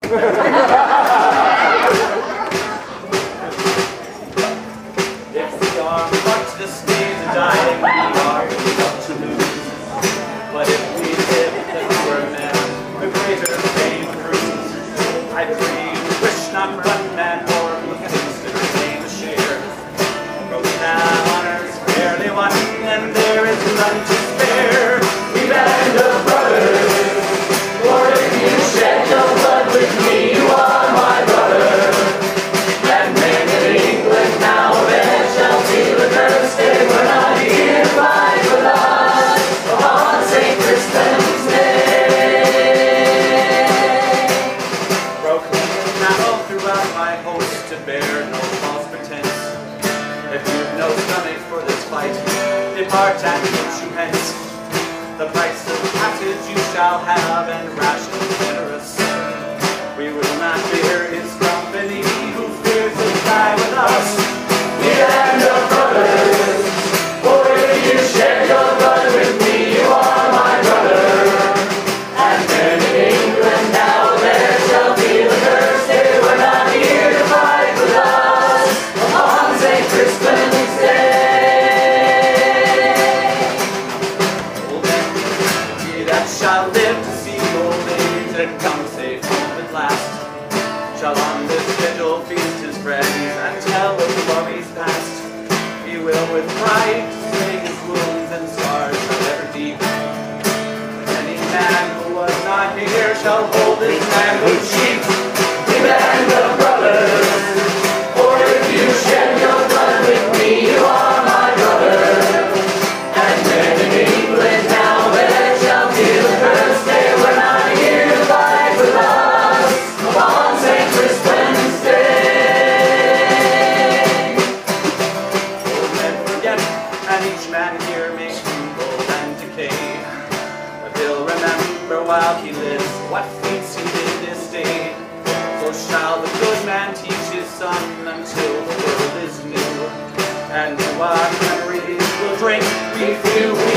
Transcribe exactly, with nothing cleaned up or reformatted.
If we are but to stay to die, we are about to lose. But if we live the poor man, the greater fame accrues. I pray you wish not one man more who thinks to claim a share. For we have honors fairly won, and there is none to spare. We band of brothers, for if you shed your blood with me, you are my brother. And men in England now then shall feel the curse. They were not here to fight with us upon Saint Crispin's Day. Proclaim now throughout my host to bear no false pretense. If you've no stomach for this fight, depart and get you hence. The price of passage you shall have, and rations generous. We will not fear his company, who fears to die with us. We band of brothers, for if you shed your blood with me, you are my brother. And men in England now there shall be the curse. They were not here to fight with us upon Saint Crispin's Day. Shall live to see old age and come safe home at last. Shall on this vigil feast his friends and tell of glories past. He will with pride say his wounds and scars however deep. Any man who was not here shall hold his manhood cheap. We band of brothers, for if you shed your blood with me, you are my brother. And men in England now there shall feel the curse. They were not here to fight with us upon Saint Crispin's Day. Old men forget, and each man here may crumble and decay. But he'll remember while he lives what feats he did this day. So shall the good man teach his son until the world is new. And to our memories we'll drink, we feel we